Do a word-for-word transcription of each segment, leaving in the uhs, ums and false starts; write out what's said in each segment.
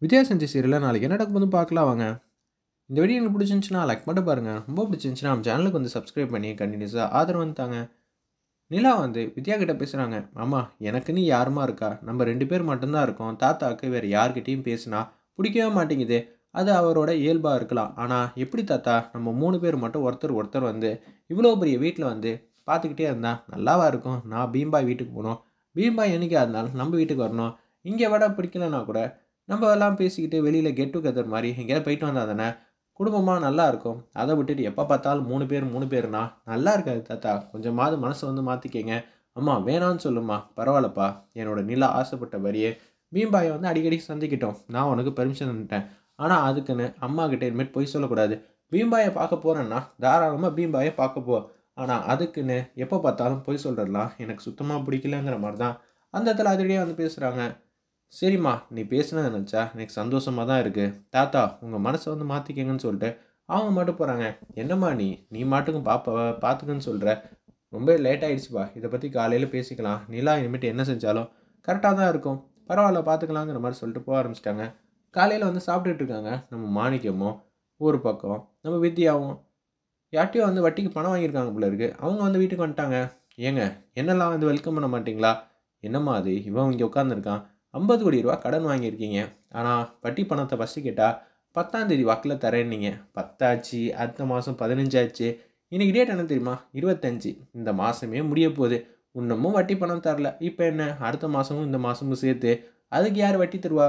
விஜயா செஞ்ச சீரியல்ல நாளைக்கு என்ன நடக்க போகுதுன்னு பார்க்கலாம் வாங்க. இந்த வீடியோ உங்களுக்கு பிடிச்சிருந்துச்சுன்னா லைக் மட்டும் பாருங்க. ரொம்ப பிடிச்சிருந்துச்சுன்னா நம்ம சேனலுக்கு வந்து சப்ஸ்கிரைப் பண்ணி கண்டினியூஸாக ஆதரவு வந்து தாங்க. நிலா வந்து வித்யா கிட்ட பேசுகிறாங்க. அம்மா எனக்குன்னு யாருமா இருக்கா, நம்ம ரெண்டு பேர் மட்டும்தான் இருக்கோம். தாத்தாவுக்கு வேறு யார்கிட்டையும் பேசினா பிடிக்கவே மாட்டேங்குது. அது அவரோட இயல்பாக இருக்கலாம். ஆனால் எப்படி தாத்தா நம்ம மூணு பேர் மட்டும் ஒருத்தர் ஒருத்தர் வந்து இவ்வளோ பெரிய வீட்டில் வந்து பார்த்துக்கிட்டே இருந்தால் நல்லாவா இருக்கும். நான் பீம்பாய் வீட்டுக்கு போகணும், பீம்பாய் என்னைக்கா இருந்தாலும் நம்ம வீட்டுக்கு வரணும். இங்கே விட பிடிக்கலன்னா கூட நம்ம எல்லாம் பேசிக்கிட்டு வெளியில் கெட் டுகெதர் மாதிரி எங்கேயாவது போயிட்டு வந்தால் தானே குடும்பமாக நல்லா இருக்கும். அதை விட்டுட்டு எப்போ பார்த்தாலும் மூணு பேர் மூணு பேர்னா நல்லா இருக்காது தாத்தா. கொஞ்சமாவது மனசை வந்து மாற்றிக்கங்க. அம்மா வேணான்னு சொல்லுமா. பரவாயில்லப்பா, என்னோட நிலா ஆசைப்பட்ட வரியே பீம்பாயை வந்து அடிக்கடி சந்திக்கிட்டோம். நான் உனக்கு பெர்மிஷன் பண்ணிட்டேன். ஆனால் அதுக்குன்னு அம்மா கிட்ட இனிமேட் போய் சொல்லக்கூடாது. பீம்பாயை பார்க்க போகிறேன்னா தாராளமாக பீம்பாயை பார்க்க போ. ஆனால் அதுக்குன்னு எப்போ பார்த்தாலும் போய் சொல்கிறதுலாம் எனக்கு சுத்தமாக பிடிக்கலங்கிற மாதிரி தான் அந்த இடத்துல அதிலேயே வந்து பேசுகிறாங்க. சரிம்மா, நீ பேசுனதை நினச்சா எனக்கு சந்தோஷமாக தான் இருக்குது. தாத்தா உங்கள் மனசை வந்து மாற்றிக்கங்கன்னு சொல்லிட்டு அவங்க மட்டும் போகிறாங்க. என்னம்மா நீ நீ மாட்டுக்கும் பாப்பா பார்த்துக்குன்னு சொல்கிற. ரொம்ப லேட் ஆகிடுச்சுப்பா, இதை பற்றி காலையில் பேசிக்கலாம். நிலா இனிமேட்டு என்ன செஞ்சாலும் கரெக்டாக தான் இருக்கும். பரவாயில்ல பார்த்துக்கலாங்கிற மாதிரி சொல்லிட்டு போக ஆரம்பிச்சிட்டாங்க. காலையில் வந்து சாப்பிட்டுட்டு இருக்காங்க நம்ம மாணிக்கமும் ஒரு பக்கம் நம்ம வித்யாவும். யார்ட்டையும் வந்து வட்டிக்கு பணம் வாங்கியிருக்காங்க போல இருக்குது. அவங்க வந்து வீட்டுக்கு வந்துட்டாங்க. ஏங்க என்னெல்லாம் வந்து வெல்கம் பண்ண மாட்டிங்களா? என்னம்மா அது, இவன் இங்கே உட்காந்துருக்கான். ஐம்பது கோடி ரூபா கடன் வாங்கியிருக்கீங்க. ஆனால் வட்டி பணத்தை ஃபஸ்ட்டு கேட்டால் பத்தாம் தேதி வாக்கில் தரேன்னீங்க. பத்தாச்சு, அடுத்த மாதம் பதினஞ்சாச்சு, இன்றைக்கி டேட் என்ன தெரியுமா? இருபத்தஞ்சி. இந்த மாதமே முடிய போகுது. இன்னமும் வட்டி பணம் தரல. இப்போ என்ன, அடுத்த மாதமும் இந்த மாதமும் சேர்த்து அதுக்கு யார் வட்டி தருவா?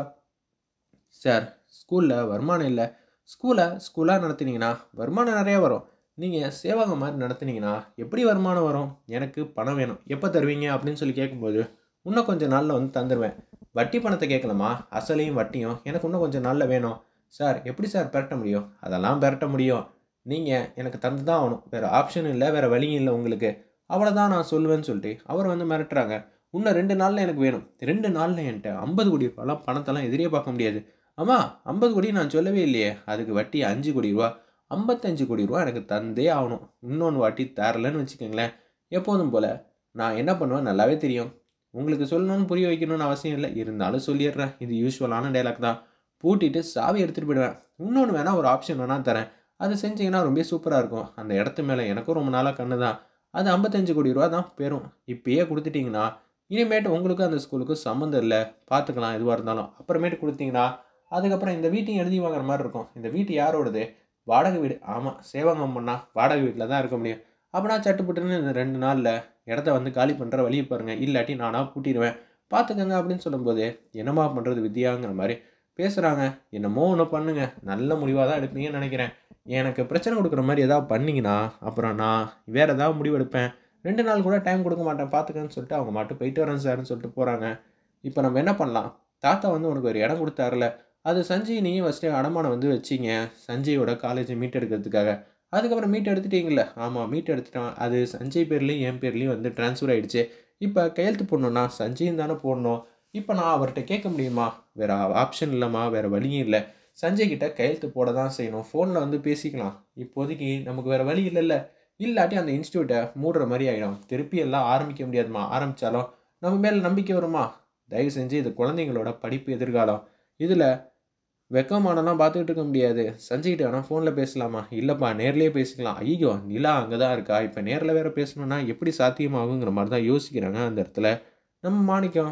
சார், ஸ்கூலில் வருமானம் இல்லை. ஸ்கூலை ஸ்கூலாக நடத்துனீங்கன்னா வருமானம் நிறையா வரும். நீங்கள் சேவகம் மாதிரி நடத்துனீங்கன்னா எப்படி வருமானம் வரும்? எனக்கு பணம் வேணும், எப்போ தருவீங்க அப்படின்னு சொல்லி கேட்கும்போது இன்னும் கொஞ்சம் நாளில் வந்து தந்துடுவேன். வட்டி பணத்தை கேட்கலாமா? அசலையும் வட்டியும் எனக்கு இன்னும் கொஞ்சம் நாளில் வேணும். சார் எப்படி சார் பெரட்ட முடியும்? அதெல்லாம் பெரட்ட முடியும். நீங்கள் எனக்கு தந்து தான் ஆகணும். வேறு ஆப்ஷன் இல்லை, வேறு வழியும் இல்லை உங்களுக்கு. அவ்வளோதான் நான் சொல்லுவேன்னு சொல்லிட்டு அவர் வந்து மிரட்டுறாங்க. இன்னும் ரெண்டு நாளில் எனக்கு வேணும். ரெண்டு நாளில் என்கிட்ட ஐம்பது கோடி ரூபாலாம் பணத்தெல்லாம் எதிரே பார்க்க முடியாது. அம்மா, ஐம்பது கோடி நான் சொல்லவே இல்லையே. அதுக்கு வட்டி அஞ்சு கோடி ரூபா. ஐம்பத்தஞ்சு கோடி ரூபா எனக்கு தந்தே ஆகணும். இன்னொன்று வாட்டி தரலன்னு வச்சுக்கோங்களேன், எப்போதும் போல் நான் என்ன பண்ணுவேன் நல்லாவே தெரியும். உங்களுக்கு சொல்லணும்னு புரிய வைக்கணும்னு அவசியம் இல்லை, இருந்தாலும் சொல்லிடுறேன். இது யூஸ்வலான டைலாக் தான். பூட்டிட்டு சாவி எடுத்துகிட்டு போயிடுவேன். இன்னொன்று வேணால் ஒரு ஆப்ஷன் வேணால் தரேன். அதை செஞ்சிங்கன்னா ரொம்ப சூப்பராக இருக்கும். அந்த இடத்து மேலே எனக்கும் ரொம்ப நாளாக கண்ணு தான். அது ஐம்பத்தஞ்சு கோடி ரூபா தான் பெறும். இப்பயே கொடுத்துட்டிங்கன்னா இனிமேட்டு உங்களுக்கும் அந்த ஸ்கூலுக்கும் சம்மந்தம் இல்லை, பார்த்துக்கலாம் எதுவாக இருந்தாலும். அப்புறமேட்டு கொடுத்தீங்கன்னா அதுக்கப்புறம் இந்த வீட்டையும் எழுதி வாங்குற மாதிரி இருக்கும். இந்த வீட்டு யாரோடது? வாடகை வீடு. ஆமாம், சேவகம் பண்ணால் வாடகை வீட்டில் தான் இருக்க முடியும். அப்படின்னா சட்டுப்பட்டுன்னு இந்த ரெண்டு நாளில் இடத்த வந்து காலி பண்ணுற வழியை பாருங்கள், இல்லாட்டி நானாக பூட்டிடுவேன், பார்த்துக்கங்க அப்படின்னு சொல்லும்போது என்னம்மா பண்ணுறது வித்யாங்கிற மாதிரி பேசுகிறாங்க. என்னமோ ஒன்று பண்ணுங்க, நல்ல முடிவாக தான் எடுப்பீங்கன்னு நினைக்கிறேன். எனக்கு பிரச்சனை கொடுக்குற மாதிரி எதாவது பண்ணிங்கன்னா அப்புறம் நான் வேறு ஏதாவது முடிவு எடுப்பேன். ரெண்டு நாள் கூட டைம் கொடுக்க மாட்டேன், பார்த்துக்கன்னு சொல்லிட்டு அவங்க மட்டும் போயிட்டு வரேன் சார்னு சொல்லிட்டு போகிறாங்க. இப்போ நம்ம என்ன பண்ணலாம்? தாத்தா வந்து உனக்கு ஒரு இடம் கொடுத்தாருல, அது சஞ்சய் நீங்கள் ஃபஸ்ட்டு அடமானம் வந்து வச்சிங்க சஞ்சயோட காலேஜை மீட் எடுக்கிறதுக்காக. அதுக்கப்புறம் மீட் எடுத்துட்டீங்கள? ஆமாம், மீட் எடுத்துட்டான். அது சஞ்சய் பேர்லேயும் என் பேர்லேயும் வந்து ட்ரான்ஸ்ஃபர் ஆகிடுச்சு. இப்போ கையெழுத்து போடணுன்னா சஞ்சயும் தானே போடணும். இப்போ நான் அவர்கிட்ட கேட்க முடியுமா? வேறு ஆப்ஷன் இல்லைம்மா, வேறு வழியும் இல்லை. சஞ்சய் கிட்ட கையெழுத்து போட தான் செய்யணும். ஃபோனில் வந்து பேசிக்கலாம். இப்போதைக்கு நமக்கு வேறு வழி இல்லைல்ல. இல்லாட்டி அந்த இன்ஸ்டியூட்டை மூடுற மாதிரி ஆகிடும். திருப்பி எல்லாம் ஆரம்பிக்க முடியாதுமா. ஆரம்பித்தாலும் நம்ம மேலே நம்பிக்கை வருமா? தயவு செஞ்சு இது குழந்தைங்களோட படிப்பு எதிர்காலம். இதில் வெக்கமானலாம் பார்த்துக்கிட்டு இருக்க முடியாது. சஞ்சய்கிட்ட வேணால் ஃபோனில் பேசலாமா? இல்லைப்பா, நேர்லேயே பேசிக்கலாம். ஐயோ, நிலா அங்கே தான் இருக்கா, இப்போ நேரில் வேறு பேசணுன்னா எப்படி சாத்தியமாகுங்கிற மாதிரி தான் யோசிக்கிறாங்க. அந்த இடத்துல நம்ம மாணிக்கம்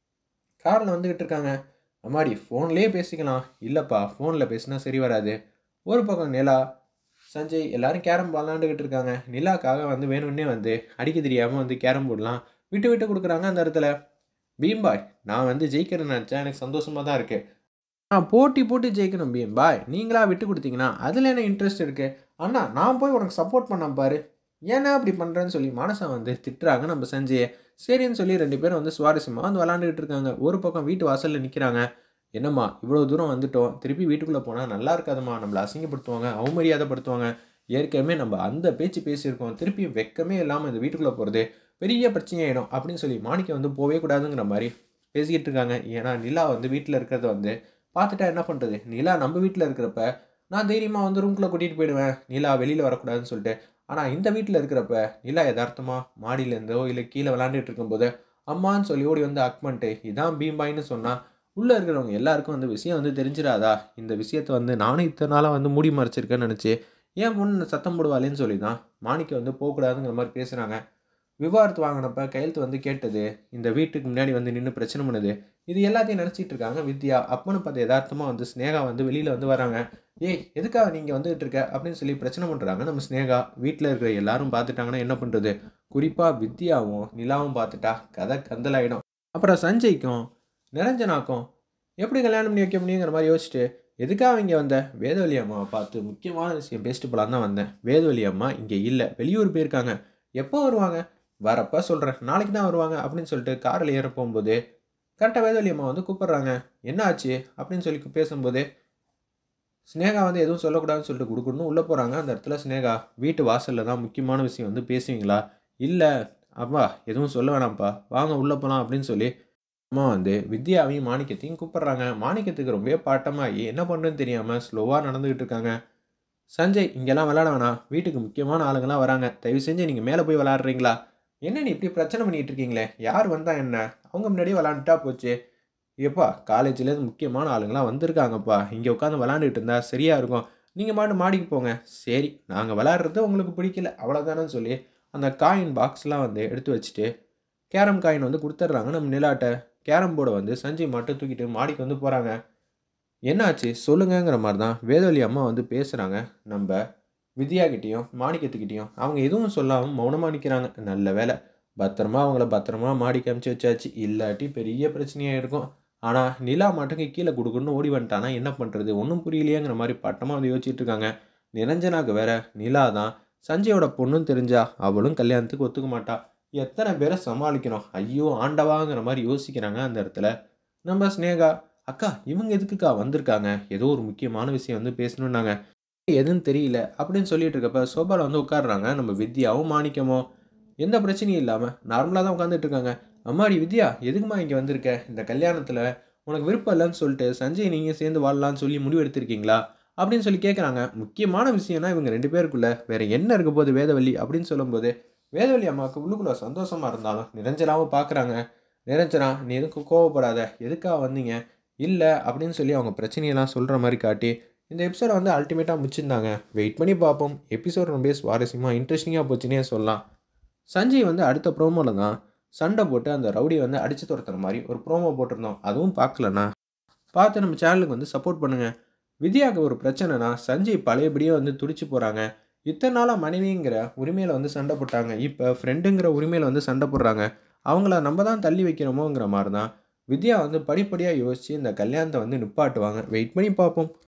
காரில் வந்துக்கிட்டு இருக்காங்க. அம்மாடி, ஃபோன்லேயே பேசிக்கலாம். இல்லைப்பா, ஃபோனில் பேசினா சரி வராது. ஒரு பக்கம் நிலா, சஞ்சய் எல்லோரும் கேரம் விளாண்டுக்கிட்டு இருக்காங்க. நிலாக்காக வந்து வேணும்னே வந்து அடிக்க தெரியாமல் வந்து கேரம் போர்டெலாம் விட்டு விட்டு கொடுக்குறாங்க. அந்த இடத்துல பீம்பாய், நான் வந்து ஜெயிக்கிறேன்னு நினச்சேன், எனக்கு சந்தோஷமாக தான் இருக்குது. நான் போட்டி போட்டு ஜெயிக்கணும் பீம்பாய். நீங்களா விட்டு கொடுத்தீங்கன்னா அதில் என்ன இன்ட்ரெஸ்ட் இருக்குது? அண்ணா, நான் போய் உனக்கு சப்போர்ட் பண்ண பாரு, ஏன்னா அப்படி பண்ணுறேன்னு சொல்லி மனசை வந்து திட்டுறாங்க நம்ம சஞ்சயை. சரின்னு சொல்லி ரெண்டு பேரும் வந்து சுவாரஸ்யமாக வந்து விளாண்டுக்கிட்டு இருக்காங்க. ஒரு பக்கம் வீட்டு வாசலில் நிற்கிறாங்க. என்னம்மா, இவ்வளோ தூரம் வந்துட்டோம், திருப்பி வீட்டுக்குள்ளே போனால் நல்லா இருக்காதும்மா, நம்மளை அசிங்கப்படுத்துவாங்க, அவமரியாதைப்படுத்துவாங்க. ஏற்கனவே நம்ம அந்த பேச்சு பேசியிருக்கோம், திருப்பி வெக்கமே இல்லாமல் இந்த வீட்டுக்குள்ளே போகிறது பெரிய பிரச்சனையாயிடும் அப்படின்னு சொல்லி மாணிக்கம் வந்து போவே கூடாதுங்கிற மாதிரி பேசிக்கிட்டு இருக்காங்க. ஏன்னா நிலா வந்து வீட்டில் இருக்கிறத வந்து பார்த்துட்டா என்ன பண்ணுறது? நிலா நம்ம வீட்டில் இருக்கிறப்ப நான் தைரியமாக வந்து ரூம்குள்ளே கூட்டிகிட்டு போயிடுவேன், நிலா வெளியில் வரக்கூடாதுன்னு சொல்லிட்டு. ஆனால் இந்த வீட்டில் இருக்கிறப்ப நிலா யதார்த்தமாக மாடியிலேருந்தோ இல்லை கீழே விளாண்டுட்டு இருக்கும்போது அம்மான்னு சொல்லி ஓடி வந்து அக் பண்ணிட்டு இதான் பீம்பாயின்னு சொன்னால் உள்ளே இருக்கிறவங்க எல்லாருக்கும் வந்து விஷயம் வந்து தெரிஞ்சிடாதா? இந்த விஷயத்த வந்து நானும் இத்தனை நாளா வந்து மூடி மறைச்சிருக்கேன்னு நினச்சி, என் பொண்ணு சத்தம் போடுவாளேன்னு சொல்லி தான் மாணிக்கம் வந்து போக்கூடாதுங்கிற மாரி பேசுறாங்க. விவாகரத்து வாங்கினப்ப கையெழுத்து வந்து கேட்டது, இந்த வீட்டுக்கு முன்னாடி வந்து நின்னு பிரச்சனை பண்ணுது. இது எல்லாத்தையும் நினச்சிட்டு இருக்காங்க வித்யா. அப்பன்னு பார்த்து எதார்த்தமா வந்து சினேகா வந்து வெளியில வந்து வராங்க. "ஏய்! எதுக்காக நீ இங்க வந்துட்டு இருக்க?" அப்படின்னு சொல்லி பிரச்சனை பண்றாங்க நம்ம சினேகா. வீட்ல இருக்கிற எல்லாரும் பார்த்துட்டாங்கன்னா என்ன பண்றது? குறிப்பா வித்யாவும், நிலாவும் பார்த்துட்டா கதை கந்தலாயிடும். அப்புறம் சஞ்சய்க்கும், நிரஞ்சனாக்கும் எப்படி கல்யாணம் பண்ணி வைக்க முடியுங்கிற மாரி யோசிச்சுட்டு, "எதுக்காக இங்க வந்த?" "வேதவல்லி அம்மாவ பார்த்து முக்கியமான விஷயம் பேசிட்டு போலான்னு தான் வந்தேன்." "வேதவல்லி அம்மா இங்க இல்ல. வெளியூர் போயிருக்காங்க." "எப்போ வருவாங்க?" "வரப்ப சொல்றேன். நாளைக்கு தான் வருவாங்க." அப்படின்னு சொல்லிட்டு கார்ல ஏற போம்போது, கரெக்ட்டா வேதவல்லி அம்மா வந்து கூப்பிடுறாங்க. "என்ன ஆச்சு?" அப்படின்னு சொல்லி பேசும்போது, சினேகா வந்து எதுவும் சொல்லக்கூடாதுன்னு சொல்லிட்டு குடுகுடுன்னு உள்ள போறாங்க. அந்த இடத்துல சினேகா, "வீட்டு வாசல்ல தான் முக்கியமான விஷயம் வந்து பேசுவீங்களா?" "இல்ல. அப்பா எதுவும் சொல்ல வேணாம்ப்பா. வாங்க உள்ள போலாம்." அப்படின்னு சொல்லி அம்மா வந்து வித்யாவையும், மாணிக்கத்தையும் கூப்பிடுறாங்க. மாணிக்கத்துக்கு ரொம்பவே பதட்டமாகி என்ன பண்ணுறதுன்னு தெரியாம ஸ்லோவா நடந்துகிட்டு இருக்காங்க. "சஞ்சய் இங்கலாம் விளையாட வேணாம். வீட்டுக்கு முக்கியமான ஆளுங்கலாம் வராங்க. தயவு செஞ்சு நீங்க மேல போய் விளையாடுறீங்களா?" "என்ன நீ இப்படி பிரச்சனை பண்ணிட்டு இருக்கீங்களே! யார் வந்தா என்ன? அவங்க முன்னாடியே விளையாண்டுட்டா போச்சு." "எப்பா காலேஜ்லேருந்து முக்கியமான ஆளுங்கலாம் வந்திருக்காங்கப்பா. இங்க உட்காந்து விளையாண்டுட்டு இருந்தா சரியா இருக்கும். நீங்க பாட்டுக்கு மாடிக்கு போங்க." "சரி, நாங்க விளையாடுறது உங்களுக்கு பிடிக்கல. அவ்வளோதானன்னு" சொல்லி அந்த காயின் பாக்ஸ்லாம் வந்து எடுத்து வச்சுட்டு, கேரம் காயின் வந்து குடுத்துடுறாங்க நம்ம நிலாட்ட. கேரம் போர்ட வந்து சஞ்சய் மட்டும் தூக்கிட்டு மாடிக்கு வந்து போறாங்க. "என்ன ஆச்சு? சொல்லுங்கங்கிற" மாரி தான் வேதவல்லி அம்மா வந்து பேசுறாங்க. நம்ப வித்யா கிட்டயும், மாணிக்கத்துக்கிட்டயும். அவங்க எதுவும் சொல்லாம மௌனமா நிக்கிறாங்க. நல்ல வேள. பத்திரமா அவங்கள பத்திரமா மாடிக்கு அனுப்பிச்சு வச்சாச்சு. இல்லாட்டி பெரிய பிரச்சனையாயிருக்கும். ஆனா, நிலா மாட்டுக்கு கீழ குடுகுடுன்னு ஓடி வந்துட்டான்னா என்ன பண்றது? ஒண்ணும் புரியலையேங்கிற மாரி பட்டமா வந்து யோசிச்சுட்டு இருக்காங்க. நிரஞ்சனாக்கு வேற நிலா தான் சஞ்சயோட பொண்ணுன்னு தெரிஞ்சா, அவளும் கல்யாணத்துக்கு ஒத்துக்க மாட்டா. எத்தன பேர சமாளிக்கணும்? ஐயோ! ஆண்டவாங்கிற மாரி யோசிக்கிறாங்க அந்த இடத்துல. நம்ம சினேகா, "அக்கா இவங்க எதுக்குக்கா வந்திருக்காங்க? ஏதோ ஒரு முக்கியமான விஷயம் வந்து பேசணும்னாங்க." எதுன்னு தெரியல அப்படின்னு சொல்லிட்டு இருக்கப்ப, சோபால வந்து உட்காருறாங்க நம்ம வித்யாவும், மாணிக்கமும். எந்த பிரச்சனையும் இல்லாம நார்மலா தான் உட்கார்ந்துட்டு இருக்காங்க. "அம்மாடி வித்யா, எதுக்கும்மா இங்க வந்திருக்க? இந்த கல்யாணத்துல உனக்கு விருப்பம் இல்லன்னு சொல்லிட்டு, சஞ்சய் நீயும் சேர்ந்து வாழலாம்ன்னு சொல்லி முடிவு எடுத்திருக்கீங்களா?" அப்படின்னு சொல்லி கேட்கறாங்க. முக்கியமான விஷயம்னா இவங்க ரெண்டு பேருக்குள்ள வேற என்ன இருக்க போது வேதவல்லி அப்படின்னு சொல்லும்போது, வேதவல்லி அம்மாவுக்கு உள்ளுக்குள்ள சந்தோஷமா இருந்தாலும், நிரஞ்சனாவ பார்க்குறாங்க. "நிரஞ்சனா, நீ எதுக்கும் கோவப்படாத. எதுக்காக வந்தீங்க?" "இல்ல" அப்படின்னு சொல்லி அவங்க பிரச்சனையெல்லாம் சொல்ற மாரி காட்டி, இந்த எபிசோட வந்து அல்டிமேட்டா முடிச்சிருந்தாங்க. வெயிட் பண்ணி பார்ப்போம். எபிசோட் ரொம்பவே சுவாரஸ்யமா, இன்ட்ரஸ்டிங்கா போச்சுன்னே சொல்லலாம். சஞ்சய் வந்து அடுத்த ப்ரோமோல தான் சண்டை போட்டு அந்த ரவுடிய வந்து அடிச்சு துரத்துற மாரி ஒரு ப்ரோமோ போட்டிருந்தோம். அதுவும் பார்க்கலன்னா, பார்த்து நம்ம சேனலுக்கு வந்து சப்போர்ட் பண்ணுங்க. வித்யாக்கு ஒரு பிரச்சனைனா, சஞ்சய் பழையபடியே வந்து துடிச்சு போறாங்க. இத்தன நாளா மனைவிங்கிற உரிமையில வந்து சண்டை போட்டாங்க. இப்ப ஃப்ரெண்டுங்கிற உரிமையில வந்து சண்டை போடுறாங்க. அவங்கள நம்ம தான் தள்ளி வைக்கிறோமோங்கிற மாரி தான் வித்யா வந்து படிப்படியா யோசிச்சு இந்த கல்யாணத்த வந்து நிப்பாட்டுவாங்க. வெயிட் பண்ணி பார்ப்போம்.